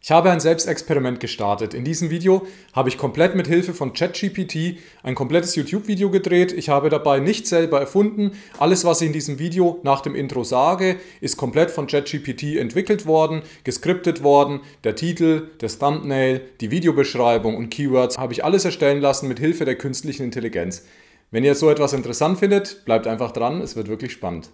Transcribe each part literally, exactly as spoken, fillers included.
Ich habe ein Selbstexperiment gestartet. In diesem Video habe ich komplett mit Hilfe von ChatGPT ein komplettes YouTube-Video gedreht. Ich habe dabei nichts selber erfunden. Alles, was ich in diesem Video nach dem Intro sage, ist komplett von ChatGPT entwickelt worden, geskriptet worden. Der Titel, das Thumbnail, die Videobeschreibung und Keywords habe ich alles erstellen lassen mit Hilfe der künstlichen Intelligenz. Wenn ihr so etwas interessant findet, bleibt einfach dran, es wird wirklich spannend.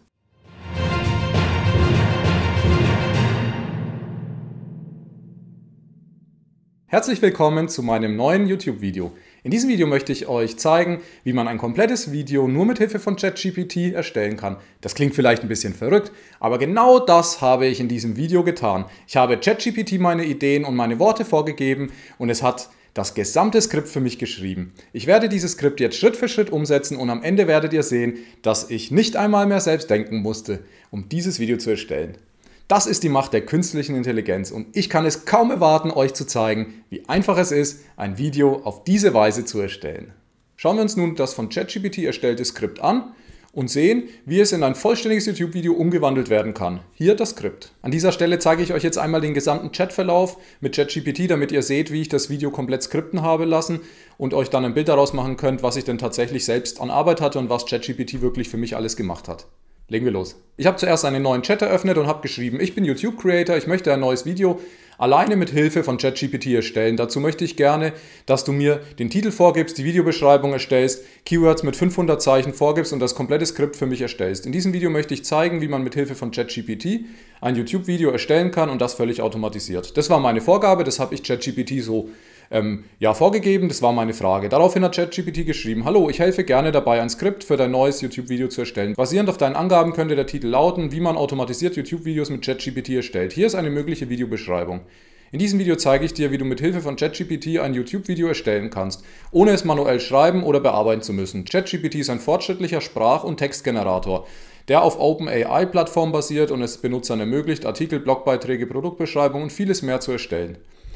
Herzlich willkommen zu meinem neuen YouTube-Video. In diesem Video möchte ich euch zeigen, wie man ein komplettes Video nur mit Hilfe von ChatGPT erstellen kann. Das klingt vielleicht ein bisschen verrückt, aber genau das habe ich in diesem Video getan. Ich habe ChatGPT meine Ideen und meine Worte vorgegeben und es hat das gesamte Skript für mich geschrieben. Ich werde dieses Skript jetzt Schritt für Schritt umsetzen und am Ende werdet ihr sehen, dass ich nicht einmal mehr selbst denken musste, um dieses Video zu erstellen. Das ist die Macht der künstlichen Intelligenz und ich kann es kaum erwarten, euch zu zeigen, wie einfach es ist, ein Video auf diese Weise zu erstellen. Schauen wir uns nun das von ChatGPT erstellte Skript an und sehen, wie es in ein vollständiges YouTube-Video umgewandelt werden kann. Hier das Skript. An dieser Stelle zeige ich euch jetzt einmal den gesamten Chatverlauf mit ChatGPT, damit ihr seht, wie ich das Video komplett skripten habe lassen und euch dann ein Bild daraus machen könnt, was ich denn tatsächlich selbst an Arbeit hatte und was ChatGPT wirklich für mich alles gemacht hat. Legen wir los. Ich habe zuerst einen neuen Chat eröffnet und habe geschrieben, ich bin YouTube-Creator, ich möchte ein neues Video alleine mit Hilfe von ChatGPT erstellen. Dazu möchte ich gerne, dass du mir den Titel vorgibst, die Videobeschreibung erstellst, Keywords mit fünfhundert Zeichen vorgibst und das komplette Skript für mich erstellst. In diesem Video möchte ich zeigen, wie man mit Hilfe von ChatGPT ein YouTube-Video erstellen kann und das völlig automatisiert. Das war meine Vorgabe, das habe ich ChatGPT so Ähm, ja, vorgegeben, das war meine Frage. Daraufhin hat ChatGPT geschrieben, hallo, ich helfe gerne dabei, ein Skript für dein neues YouTube-Video zu erstellen. Basierend auf deinen Angaben könnte der Titel lauten, wie man automatisiert YouTube-Videos mit ChatGPT erstellt. Hier ist eine mögliche Videobeschreibung. In diesem Video zeige ich dir, wie du mit Hilfe von ChatGPT ein YouTube-Video erstellen kannst, ohne es manuell schreiben oder bearbeiten zu müssen. ChatGPT ist ein fortschrittlicher Sprach- und Textgenerator, der auf OpenAI-Plattform basiert und es Benutzern ermöglicht, Artikel, Blogbeiträge, Produktbeschreibungen und vieles mehr zu erstellen.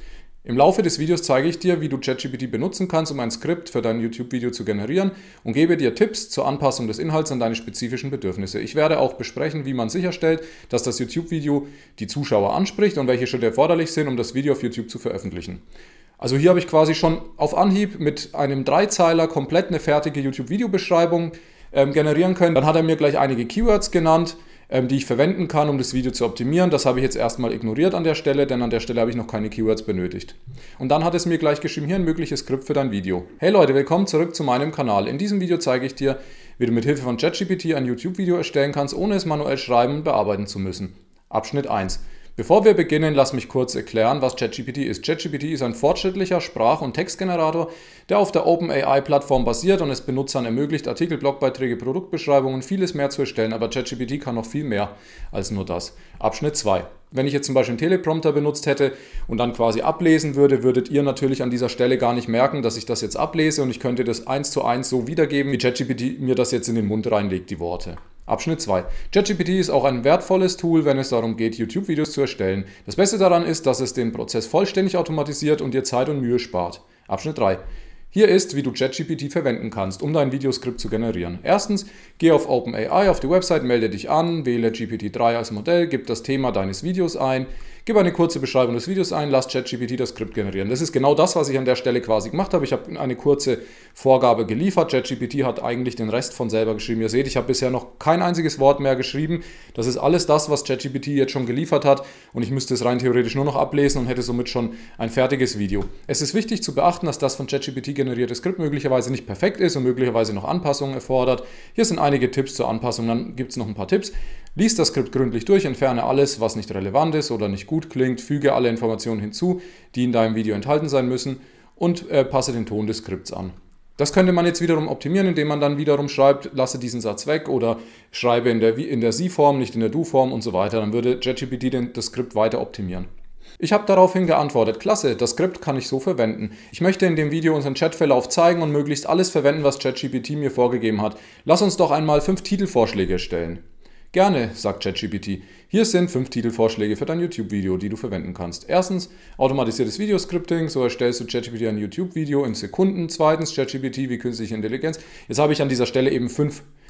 Im Laufe des Videos zeige ich dir, wie du ChatGPT benutzen kannst, um ein Skript für dein YouTube-Video zu generieren und gebe dir Tipps zur Anpassung des Inhalts an deine spezifischen Bedürfnisse. Ich werde auch besprechen, wie man sicherstellt, dass das YouTube-Video die Zuschauer anspricht und welche Schritte erforderlich sind, um das Video auf YouTube zu veröffentlichen. Also hier habe ich quasi schon auf Anhieb mit einem Dreizeiler komplett eine fertige YouTube-Videobeschreibung ähm, generieren können. Dann hat er mir gleich einige Keywords genannt, die ich verwenden kann, um das Video zu optimieren. Das habe ich jetzt erstmal ignoriert an der Stelle, denn an der Stelle habe ich noch keine Keywords benötigt. Und dann hat es mir gleich geschrieben, hier ein mögliches Skript für dein Video. Hey Leute, willkommen zurück zu meinem Kanal. In diesem Video zeige ich dir, wie du mit Hilfe von ChatGPT ein YouTube-Video erstellen kannst, ohne es manuell schreiben und bearbeiten zu müssen. Abschnitt eins. Bevor wir beginnen, lass mich kurz erklären, was ChatGPT ist. ChatGPT ist ein fortschrittlicher Sprach- und Textgenerator, der auf der OpenAI-Plattform basiert und es Benutzern ermöglicht, Artikel, Blogbeiträge, Produktbeschreibungen und vieles mehr zu erstellen. Aber ChatGPT kann noch viel mehr als nur das. Abschnitt zwei. Wenn ich jetzt zum Beispiel einen Teleprompter benutzt hätte und dann quasi ablesen würde, würdet ihr natürlich an dieser Stelle gar nicht merken, dass ich das jetzt ablese und ich könnte das eins zu eins so wiedergeben, wie ChatGPT mir das jetzt in den Mund reinlegt, die Worte. Abschnitt zwei. ChatGPT ist auch ein wertvolles Tool, wenn es darum geht, YouTube-Videos zu erstellen. Das Beste daran ist, dass es den Prozess vollständig automatisiert und dir Zeit und Mühe spart. Abschnitt drei. Hier ist, wie du ChatGPT verwenden kannst, um dein Videoskript zu generieren. Erstens, geh auf OpenAI auf die Website, melde dich an, wähle G P T drei als Modell, gib das Thema deines Videos ein, gib eine kurze Beschreibung des Videos ein, lass ChatGPT das Skript generieren. Das ist genau das, was ich an der Stelle quasi gemacht habe. Ich habe eine kurze Vorgabe geliefert. ChatGPT hat eigentlich den Rest von selber geschrieben. Ihr seht, ich habe bisher noch kein einziges Wort mehr geschrieben. Das ist alles das, was ChatGPT jetzt schon geliefert hat und ich müsste es rein theoretisch nur noch ablesen und hätte somit schon ein fertiges Video. Es ist wichtig zu beachten, dass das von ChatGPT generierte Skript möglicherweise nicht perfekt ist und möglicherweise noch Anpassungen erfordert. Hier sind einige Tipps zur Anpassung, dann gibt es noch ein paar Tipps. Lies das Skript gründlich durch, entferne alles, was nicht relevant ist oder nicht gut klingt, füge alle Informationen hinzu, die in deinem Video enthalten sein müssen und äh, passe den Ton des Skripts an. Das könnte man jetzt wiederum optimieren, indem man dann wiederum schreibt, lasse diesen Satz weg oder schreibe in der, in der Sie-Form, nicht in der Du-Form und so weiter. Dann würde ChatGPT das Skript weiter optimieren. Ich habe daraufhin geantwortet, klasse, das Skript kann ich so verwenden. Ich möchte in dem Video unseren Chatverlauf zeigen und möglichst alles verwenden, was ChatGPT mir vorgegeben hat. Lass uns doch einmal fünf Titelvorschläge erstellen. Gerne, sagt ChatGPT. Hier sind fünf Titelvorschläge für dein YouTube-Video, die du verwenden kannst. Erstens, automatisiertes Videoscripting, so erstellst du ChatGPT ein YouTube-Video in Sekunden. Zweitens, ChatGPT wie künstliche Intelligenz. Jetzt habe ich an dieser Stelle eben fünf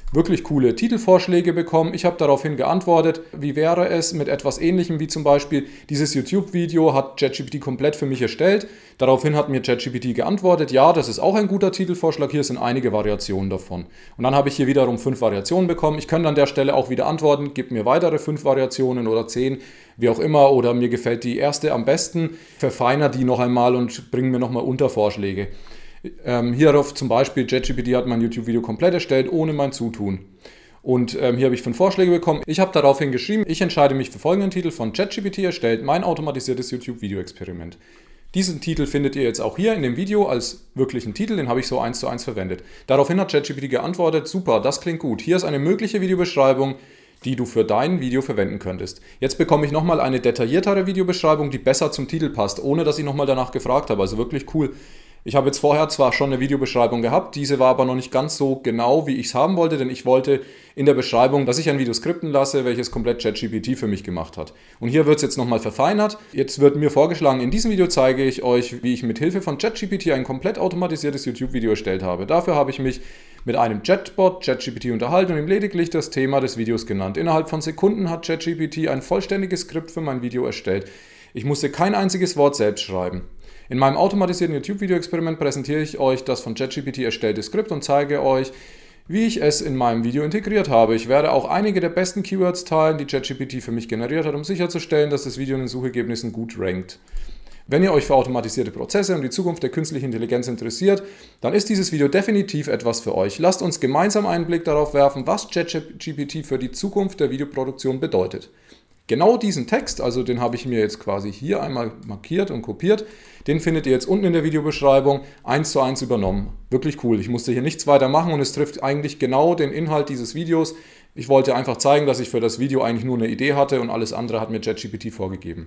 wirklich coole Titelvorschläge bekommen. Ich habe daraufhin geantwortet, wie wäre es mit etwas Ähnlichem wie zum Beispiel dieses YouTube-Video hat ChatGPT komplett für mich erstellt. Daraufhin hat mir ChatGPT geantwortet, ja, das ist auch ein guter Titelvorschlag, hier sind einige Variationen davon. Und dann habe ich hier wiederum fünf Variationen bekommen. Ich könnte an der Stelle auch wieder antworten, gib mir weitere fünf Variationen oder zehn, wie auch immer, oder mir gefällt die erste am besten, verfeiner die noch einmal und bring mir nochmal Untervorschläge. Ähm, hierauf zum Beispiel, ChatGPT hat mein YouTube-Video komplett erstellt, ohne mein Zutun. Und ähm, hier habe ich fünf Vorschläge bekommen. Ich habe daraufhin geschrieben, ich entscheide mich für folgenden Titel von ChatGPT erstellt, mein automatisiertes YouTube-Video-Experiment. Diesen Titel findet ihr jetzt auch hier in dem Video als wirklichen Titel, den habe ich so eins zu eins verwendet. Daraufhin hat ChatGPT geantwortet, super, das klingt gut. Hier ist eine mögliche Videobeschreibung, die du für dein Video verwenden könntest. Jetzt bekomme ich nochmal eine detailliertere Videobeschreibung, die besser zum Titel passt, ohne dass ich nochmal danach gefragt habe. Also wirklich cool. Ich habe jetzt vorher zwar schon eine Videobeschreibung gehabt, diese war aber noch nicht ganz so genau, wie ich es haben wollte, denn ich wollte in der Beschreibung, dass ich ein Video skripten lasse, welches komplett ChatGPT für mich gemacht hat. Und hier wird es jetzt nochmal verfeinert. Jetzt wird mir vorgeschlagen, in diesem Video zeige ich euch, wie ich mit Hilfe von ChatGPT ein komplett automatisiertes YouTube-Video erstellt habe. Dafür habe ich mich mit einem Chatbot ChatGPT unterhalten und ihm lediglich das Thema des Videos genannt. Innerhalb von Sekunden hat ChatGPT ein vollständiges Skript für mein Video erstellt. Ich musste kein einziges Wort selbst schreiben. In meinem automatisierten YouTube-Video-Experiment präsentiere ich euch das von ChatGPT erstellte Skript und zeige euch, wie ich es in meinem Video integriert habe. Ich werde auch einige der besten Keywords teilen, die ChatGPT für mich generiert hat, um sicherzustellen, dass das Video in den Suchergebnissen gut rankt. Wenn ihr euch für automatisierte Prozesse und die Zukunft der künstlichen Intelligenz interessiert, dann ist dieses Video definitiv etwas für euch. Lasst uns gemeinsam einen Blick darauf werfen, was ChatGPT für die Zukunft der Videoproduktion bedeutet. Genau diesen Text, also den habe ich mir jetzt quasi hier einmal markiert und kopiert, den findet ihr jetzt unten in der Videobeschreibung eins zu eins übernommen. Wirklich cool, ich musste hier nichts weiter machen und es trifft eigentlich genau den Inhalt dieses Videos. Ich wollte einfach zeigen, dass ich für das Video eigentlich nur eine Idee hatte und alles andere hat mir ChatGPT vorgegeben.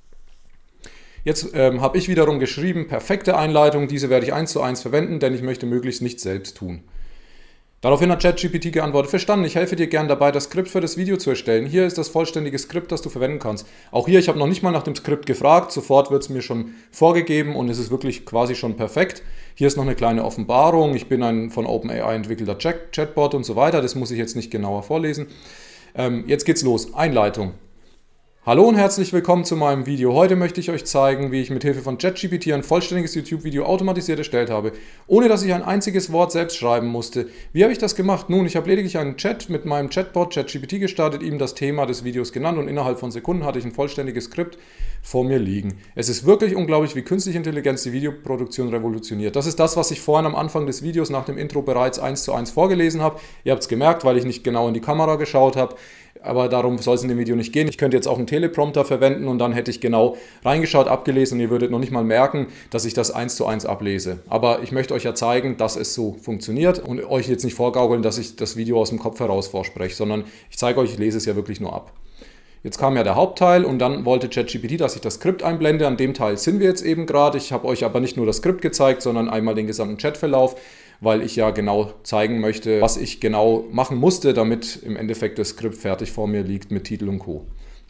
Jetzt ähm, habe ich wiederum geschrieben, perfekte Einleitung, diese werde ich eins zu eins verwenden, denn ich möchte möglichst nichts selbst tun. Daraufhin hat ChatGPT geantwortet, verstanden, ich helfe dir gern dabei, das Skript für das Video zu erstellen. Hier ist das vollständige Skript, das du verwenden kannst. Auch hier, ich habe noch nicht mal nach dem Skript gefragt, sofort wird es mir schon vorgegeben und es ist wirklich quasi schon perfekt. Hier ist noch eine kleine Offenbarung, ich bin ein von OpenAI entwickelter Chatbot und so weiter, das muss ich jetzt nicht genauer vorlesen. Ähm, jetzt geht's los, Einleitung. Hallo und herzlich willkommen zu meinem Video. Heute möchte ich euch zeigen, wie ich mit Hilfe von ChatGPT ein vollständiges YouTube-Video automatisiert erstellt habe, ohne dass ich ein einziges Wort selbst schreiben musste. Wie habe ich das gemacht? Nun, ich habe lediglich einen Chat mit meinem Chatbot ChatGPT gestartet, ihm das Thema des Videos genannt und innerhalb von Sekunden hatte ich ein vollständiges Skript vor mir liegen. Es ist wirklich unglaublich, wie künstliche Intelligenz die Videoproduktion revolutioniert. Das ist das, was ich vorhin am Anfang des Videos nach dem Intro bereits eins zu eins vorgelesen habe. Ihr habt es gemerkt, weil ich nicht genau in die Kamera geschaut habe. Aber darum soll es in dem Video nicht gehen. Ich könnte jetzt auch einen Teleprompter verwenden und dann hätte ich genau reingeschaut, abgelesen und ihr würdet noch nicht mal merken, dass ich das eins zu eins ablese. Aber ich möchte euch ja zeigen, dass es so funktioniert und euch jetzt nicht vorgaukeln, dass ich das Video aus dem Kopf heraus vorspreche, sondern ich zeige euch, ich lese es ja wirklich nur ab. Jetzt kam ja der Hauptteil und dann wollte ChatGPT, dass ich das Skript einblende. An dem Teil sind wir jetzt eben gerade. Ich habe euch aber nicht nur das Skript gezeigt, sondern einmal den gesamten Chatverlauf, weil ich ja genau zeigen möchte, was ich genau machen musste, damit im Endeffekt das Skript fertig vor mir liegt mit Titel und Co.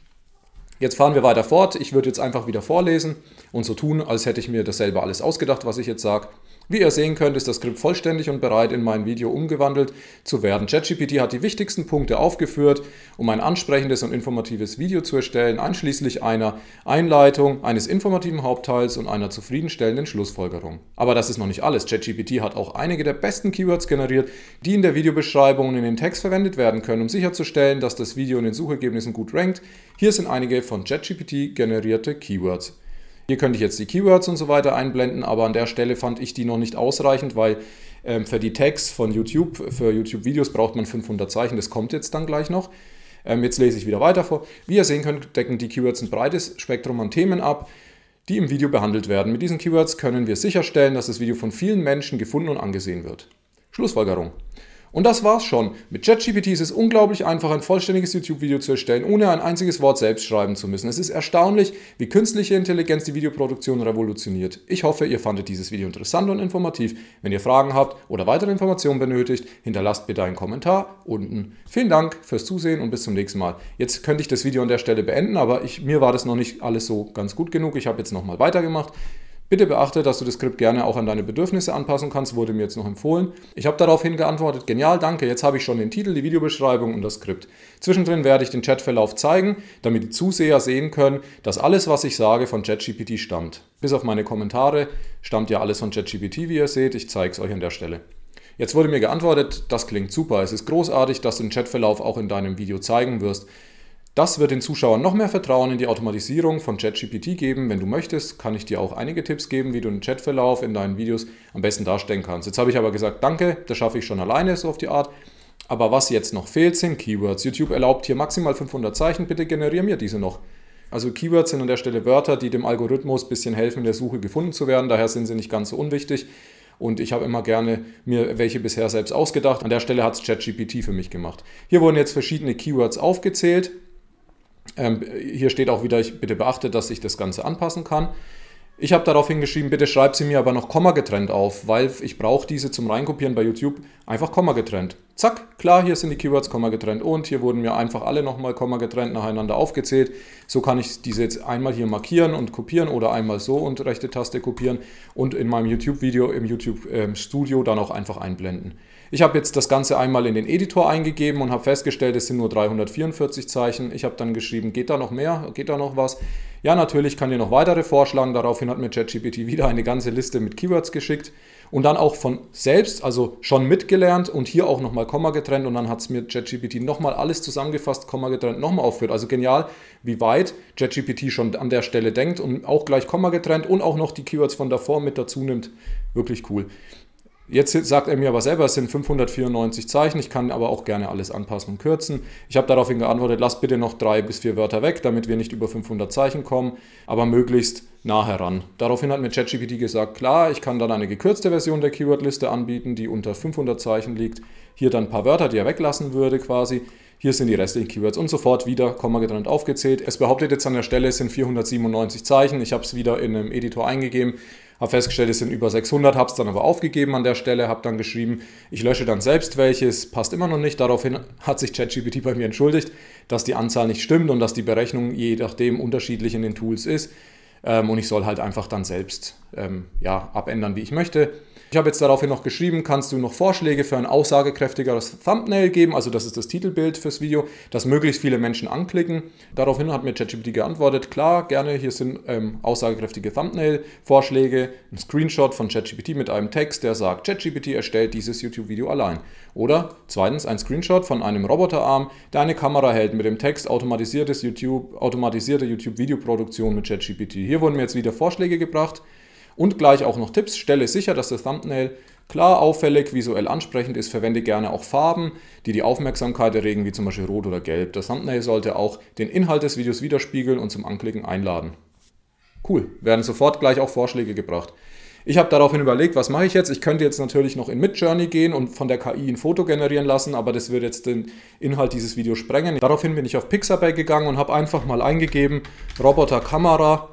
Jetzt fahren wir weiter fort. Ich würde jetzt einfach wieder vorlesen und so tun, als hätte ich mir das selber alles ausgedacht, was ich jetzt sage. Wie ihr sehen könnt, ist das Skript vollständig und bereit, in mein Video umgewandelt zu werden. ChatGPT hat die wichtigsten Punkte aufgeführt, um ein ansprechendes und informatives Video zu erstellen, einschließlich einer Einleitung, eines informativen Hauptteils und einer zufriedenstellenden Schlussfolgerung. Aber das ist noch nicht alles. ChatGPT hat auch einige der besten Keywords generiert, die in der Videobeschreibung und in den Text verwendet werden können, um sicherzustellen, dass das Video in den Suchergebnissen gut rankt. Hier sind einige von ChatGPT generierte Keywords. Hier könnte ich jetzt die Keywords und so weiter einblenden, aber an der Stelle fand ich die noch nicht ausreichend, weil ähm, für die Tags von YouTube, für YouTube-Videos braucht man fünfhundert Zeichen, das kommt jetzt dann gleich noch. Ähm, jetzt lese ich wieder weiter vor. Wie ihr sehen könnt, decken die Keywords ein breites Spektrum an Themen ab, die im Video behandelt werden. Mit diesen Keywords können wir sicherstellen, dass das Video von vielen Menschen gefunden und angesehen wird. Schlussfolgerung. Und das war's schon. Mit ChatGPT ist es unglaublich einfach, ein vollständiges YouTube-Video zu erstellen, ohne ein einziges Wort selbst schreiben zu müssen. Es ist erstaunlich, wie künstliche Intelligenz die Videoproduktion revolutioniert. Ich hoffe, ihr fandet dieses Video interessant und informativ. Wenn ihr Fragen habt oder weitere Informationen benötigt, hinterlasst bitte einen Kommentar unten. Vielen Dank fürs Zusehen und bis zum nächsten Mal. Jetzt könnte ich das Video an der Stelle beenden, aber ich, mir war das noch nicht alles so ganz gut genug. Ich habe jetzt nochmal weitergemacht. Bitte beachte, dass du das Skript gerne auch an deine Bedürfnisse anpassen kannst, wurde mir jetzt noch empfohlen. Ich habe daraufhin geantwortet, genial, danke, jetzt habe ich schon den Titel, die Videobeschreibung und das Skript. Zwischendrin werde ich den Chatverlauf zeigen, damit die Zuseher sehen können, dass alles, was ich sage, von ChatGPT stammt. Bis auf meine Kommentare stammt ja alles von ChatGPT, wie ihr seht, ich zeige es euch an der Stelle. Jetzt wurde mir geantwortet, das klingt super, es ist großartig, dass du den Chatverlauf auch in deinem Video zeigen wirst. Das wird den Zuschauern noch mehr Vertrauen in die Automatisierung von ChatGPT geben. Wenn du möchtest, kann ich dir auch einige Tipps geben, wie du den Chatverlauf in deinen Videos am besten darstellen kannst. Jetzt habe ich aber gesagt, danke, das schaffe ich schon alleine, so auf die Art. Aber was jetzt noch fehlt, sind Keywords. YouTube erlaubt hier maximal fünfhundert Zeichen, bitte generiere mir diese noch. Also Keywords sind an der Stelle Wörter, die dem Algorithmus ein bisschen helfen, in der Suche gefunden zu werden. Daher sind sie nicht ganz so unwichtig. Und ich habe immer gerne mir welche bisher selbst ausgedacht. An der Stelle hat es ChatGPT für mich gemacht. Hier wurden jetzt verschiedene Keywords aufgezählt. Ähm, hier steht auch wieder, ich bitte beachte, dass ich das Ganze anpassen kann. Ich habe darauf hingeschrieben, bitte schreib sie mir aber noch kommagetrennt auf, weil ich brauche diese zum Reinkopieren bei YouTube einfach kommagetrennt. Zack, klar, hier sind die Keywords kommagetrennt und hier wurden mir einfach alle nochmal kommagetrennt nacheinander aufgezählt. So kann ich diese jetzt einmal hier markieren und kopieren oder einmal so und rechte Taste kopieren und in meinem YouTube-Video im YouTube-Studio dann auch einfach einblenden. Ich habe jetzt das Ganze einmal in den Editor eingegeben und habe festgestellt, es sind nur dreihundertvierundvierzig Zeichen. Ich habe dann geschrieben, geht da noch mehr? Geht da noch was? Ja, natürlich kann ihr noch weitere vorschlagen. Daraufhin hat mir ChatGPT wieder eine ganze Liste mit Keywords geschickt und dann auch von selbst, also schon mitgelernt und hier auch nochmal Komma getrennt und dann hat es mir ChatGPT nochmal alles zusammengefasst, Komma getrennt, nochmal aufgeführt. Also genial, wie weit ChatGPT schon an der Stelle denkt und auch gleich Komma getrennt und auch noch die Keywords von davor mit dazu nimmt. Wirklich cool. Jetzt sagt er mir aber selber, es sind fünfhundertvierundneunzig Zeichen, ich kann aber auch gerne alles anpassen und kürzen. Ich habe daraufhin geantwortet, lass bitte noch drei bis vier Wörter weg, damit wir nicht über fünfhundert Zeichen kommen, aber möglichst nah heran. Daraufhin hat mir ChatGPT gesagt, klar, ich kann dann eine gekürzte Version der Keywordliste anbieten, die unter fünfhundert Zeichen liegt. Hier dann ein paar Wörter, die er weglassen würde quasi. Hier sind die restlichen Keywords und sofort wieder kommagetrennt aufgezählt. Es behauptet jetzt an der Stelle, es sind vierhundertsiebenundneunzig Zeichen. Ich habe es wieder in einem Editor eingegeben, habe festgestellt, es sind über sechshundert, habe es dann aber aufgegeben an der Stelle, habe dann geschrieben, ich lösche dann selbst welches, passt immer noch nicht. Daraufhin hat sich ChatGPT bei mir entschuldigt, dass die Anzahl nicht stimmt und dass die Berechnung je nachdem unterschiedlich in den Tools ist. Ähm, und ich soll halt einfach dann selbst ähm, ja, abändern, wie ich möchte. Ich habe jetzt daraufhin noch geschrieben, kannst du noch Vorschläge für ein aussagekräftigeres Thumbnail geben, also das ist das Titelbild fürs Video, das möglichst viele Menschen anklicken. Daraufhin hat mir ChatGPT geantwortet, klar, gerne, hier sind ähm, aussagekräftige Thumbnail-Vorschläge, ein Screenshot von ChatGPT mit einem Text, der sagt, ChatGPT erstellt dieses YouTube-Video allein. Oder zweitens ein Screenshot von einem Roboterarm, der eine Kamera hält mit dem Text automatisiertes YouTube, automatisierte YouTube-Videoproduktion mit ChatGPT. Hier wurden mir jetzt wieder Vorschläge gebracht. Und gleich auch noch Tipps. Stelle sicher, dass das Thumbnail klar, auffällig, visuell ansprechend ist. Verwende gerne auch Farben, die die Aufmerksamkeit erregen, wie zum Beispiel Rot oder Gelb. Das Thumbnail sollte auch den Inhalt des Videos widerspiegeln und zum Anklicken einladen. Cool, werden sofort gleich auch Vorschläge gebracht. Ich habe daraufhin überlegt, was mache ich jetzt? Ich könnte jetzt natürlich noch in Midjourney gehen und von der K I ein Foto generieren lassen, aber das würde jetzt den Inhalt dieses Videos sprengen. Daraufhin bin ich auf Pixabay gegangen und habe einfach mal eingegeben, Roboterkamera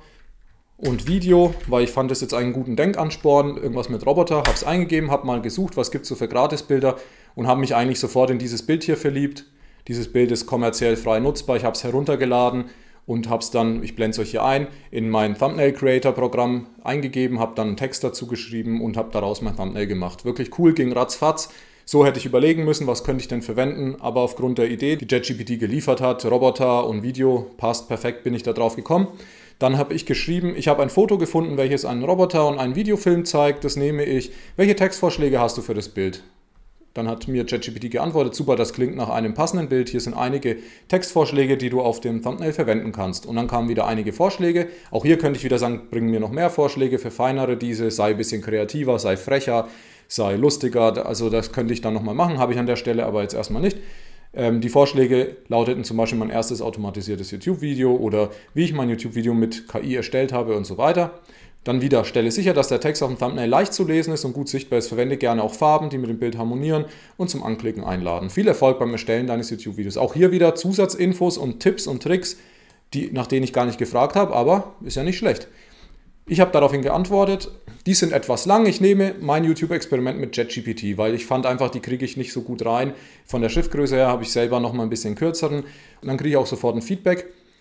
und Video, weil ich fand das jetzt einen guten Denkansporn, irgendwas mit Roboter, habe es eingegeben, habe mal gesucht, was gibt es so für Gratisbilder und habe mich eigentlich sofort in dieses Bild hier verliebt. Dieses Bild ist kommerziell frei nutzbar, ich habe es heruntergeladen und habe es dann, ich blende es euch hier ein, in mein Thumbnail Creator Programm eingegeben, habe dann einen Text dazu geschrieben und habe daraus mein Thumbnail gemacht. Wirklich cool, ging ratzfatz. So hätte ich überlegen müssen, was könnte ich denn verwenden, aber aufgrund der Idee, die ChatGPT geliefert hat, Roboter und Video, passt perfekt, bin ich da drauf gekommen. Dann habe ich geschrieben, ich habe ein Foto gefunden, welches einen Roboter und einen Videofilm zeigt, das nehme ich. Welche Textvorschläge hast du für das Bild? Dann hat mir ChatGPT geantwortet, super, das klingt nach einem passenden Bild. Hier sind einige Textvorschläge, die du auf dem Thumbnail verwenden kannst. Und dann kamen wieder einige Vorschläge. Auch hier könnte ich wieder sagen, bring mir noch mehr Vorschläge, verfeinere diese, sei ein bisschen kreativer, sei frecher, sei lustiger. Also das könnte ich dann nochmal machen, habe ich an der Stelle aber jetzt erstmal nicht. Die Vorschläge lauteten zum Beispiel mein erstes automatisiertes YouTube-Video oder wie ich mein YouTube-Video mit K I erstellt habe und so weiter. Dann wieder, stelle sicher, dass der Text auf dem Thumbnail leicht zu lesen ist und gut sichtbar ist. Verwende gerne auch Farben, die mit dem Bild harmonieren und zum Anklicken einladen. Viel Erfolg beim Erstellen deines YouTube-Videos. Auch hier wieder Zusatzinfos und Tipps und Tricks, die, nach denen ich gar nicht gefragt habe, aber ist ja nicht schlecht. Ich habe daraufhin geantwortet, die sind etwas lang, ich nehme mein YouTube-Experiment mit ChatGPT, weil ich fand einfach, die kriege ich nicht so gut rein. Von der Schriftgröße her habe ich selber noch mal ein bisschen kürzeren und dann kriege ich auch sofort ein Feedback.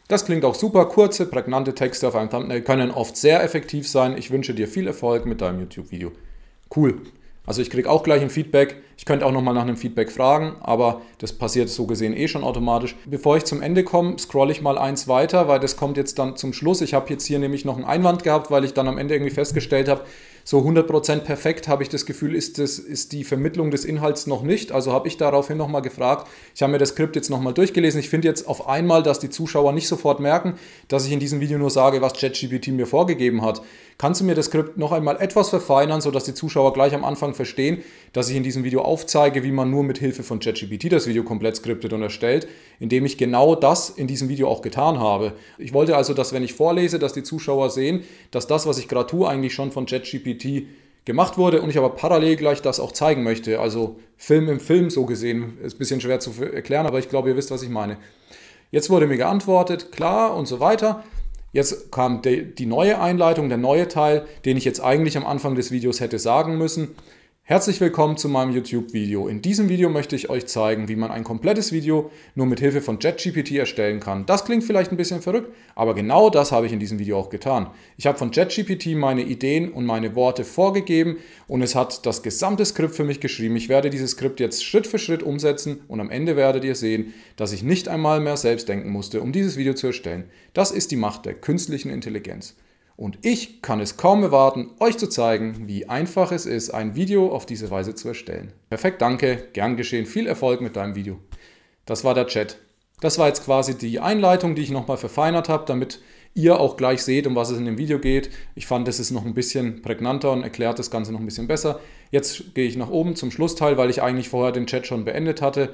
Das klingt auch super. Kurze, prägnante Texte auf einem Thumbnail können oft sehr effektiv sein. Ich wünsche dir viel Erfolg mit deinem YouTube-Video. Cool. Also ich kriege auch gleich ein Feedback. Ich könnte auch nochmal nach einem Feedback fragen, aber das passiert so gesehen eh schon automatisch. Bevor ich zum Ende komme, scrolle ich mal eins weiter, weil das kommt jetzt dann zum Schluss. Ich habe jetzt hier nämlich noch einen Einwand gehabt, weil ich dann am Ende irgendwie festgestellt habe, so hundert Prozent perfekt habe ich das Gefühl, ist, das, ist die Vermittlung des Inhalts noch nicht. Also habe ich daraufhin nochmal gefragt. Ich habe mir das Skript jetzt nochmal durchgelesen. Ich finde jetzt auf einmal, dass die Zuschauer nicht sofort merken, dass ich in diesem Video nur sage, was ChatGPT mir vorgegeben hat. Kannst du mir das Skript noch einmal etwas verfeinern, sodass die Zuschauer gleich am Anfang verstehen, dass ich in diesem Video aufzeige, wie man nur mit Hilfe von ChatGPT das Video komplett skriptet und erstellt, indem ich genau das in diesem Video auch getan habe. Ich wollte also, dass wenn ich vorlese, dass die Zuschauer sehen, dass das, was ich gerade tue, eigentlich schon von ChatGPT gemacht wurde und ich aber parallel gleich das auch zeigen möchte. Also Film im Film so gesehen. Ist ein bisschen schwer zu erklären, aber ich glaube, ihr wisst, was ich meine. Jetzt wurde mir geantwortet, klar und so weiter. Jetzt kam die, die neue Einleitung, der neue Teil, den ich jetzt eigentlich am Anfang des Videos hätte sagen müssen. Herzlich willkommen zu meinem YouTube-Video. In diesem Video möchte ich euch zeigen, wie man ein komplettes Video nur mit Hilfe von ChatGPT erstellen kann. Das klingt vielleicht ein bisschen verrückt, aber genau das habe ich in diesem Video auch getan. Ich habe von ChatGPT meine Ideen und meine Worte vorgegeben und es hat das gesamte Skript für mich geschrieben. Ich werde dieses Skript jetzt Schritt für Schritt umsetzen und am Ende werdet ihr sehen, dass ich nicht einmal mehr selbst denken musste, um dieses Video zu erstellen. Das ist die Macht der künstlichen Intelligenz. Und ich kann es kaum erwarten, euch zu zeigen, wie einfach es ist, ein Video auf diese Weise zu erstellen. Perfekt, danke, gern geschehen, viel Erfolg mit deinem Video. Das war der Chat. Das war jetzt quasi die Einleitung, die ich nochmal verfeinert habe, damit ihr auch gleich seht, um was es in dem Video geht. Ich fand, es ist noch ein bisschen prägnanter und erklärt das Ganze noch ein bisschen besser. Jetzt gehe ich nach oben zum Schlussteil, weil ich eigentlich vorher den Chat schon beendet hatte.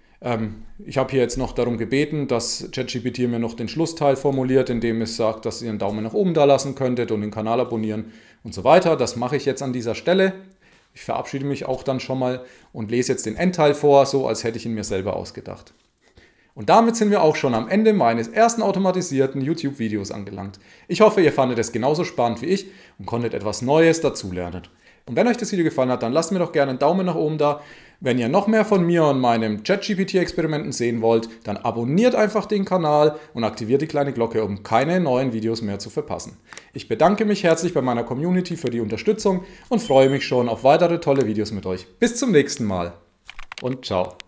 Ich habe hier jetzt noch darum gebeten, dass ChatGPT mir noch den Schlussteil formuliert, indem es sagt, dass ihr einen Daumen nach oben da lassen könntet und den Kanal abonnieren und so weiter. Das mache ich jetzt an dieser Stelle. Ich verabschiede mich auch dann schon mal und lese jetzt den Endteil vor, so als hätte ich ihn mir selber ausgedacht. Und damit sind wir auch schon am Ende meines ersten automatisierten YouTube-Videos angelangt. Ich hoffe, ihr fandet es genauso spannend wie ich und konntet etwas Neues dazulernen. Und wenn euch das Video gefallen hat, dann lasst mir doch gerne einen Daumen nach oben da. Wenn ihr noch mehr von mir und meinem ChatGPT-Experimenten sehen wollt, dann abonniert einfach den Kanal und aktiviert die kleine Glocke, um keine neuen Videos mehr zu verpassen. Ich bedanke mich herzlich bei meiner Community für die Unterstützung und freue mich schon auf weitere tolle Videos mit euch. Bis zum nächsten Mal und ciao.